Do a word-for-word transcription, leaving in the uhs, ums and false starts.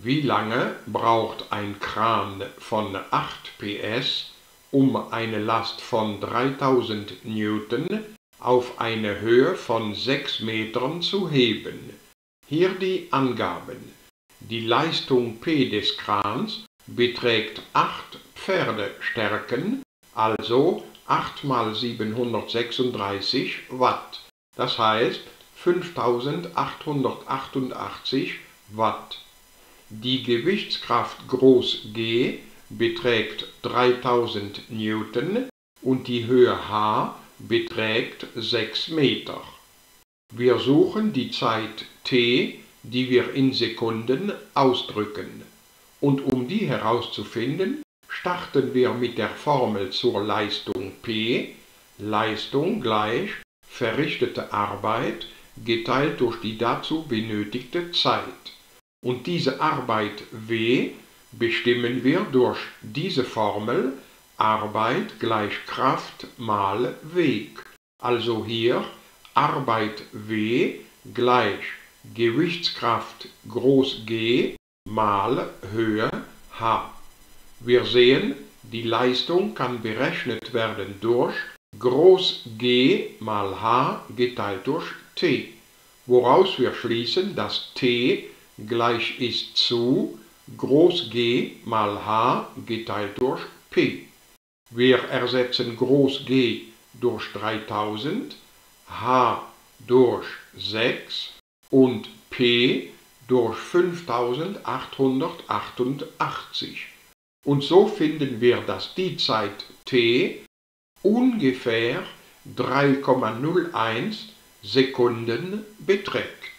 Wie lange braucht ein Kran von acht P S, um eine Last von dreitausend Newton auf eine Höhe von sechs Metern zu heben? Hier die Angaben. Die Leistung P des Krans beträgt acht Pferdestärken, also acht mal siebenhundertsechsunddreißig Watt, das heißt fünftausendachthundertachtundachtzig Watt. Die Gewichtskraft Groß G beträgt dreitausend Newton und die Höhe H beträgt sechs Meter. Wir suchen die Zeit T, die wir in Sekunden ausdrücken. Und um die herauszufinden, starten wir mit der Formel zur Leistung P, Leistung gleich verrichtete Arbeit geteilt durch die dazu benötigte Zeit. Und diese Arbeit W bestimmen wir durch diese Formel Arbeit gleich Kraft mal Weg. Also hier Arbeit W gleich Gewichtskraft Groß G mal Höhe H. Wir sehen, die Leistung kann berechnet werden durch Groß G mal H geteilt durch T, woraus wir schließen, dass T gleich ist zu Groß G mal H geteilt durch P. Wir ersetzen Groß G durch dreitausend, H durch sechs und P durch fünftausendachthundertachtundachtzig. Und so finden wir, dass die Zeit T ungefähr drei Komma null eins Sekunden beträgt.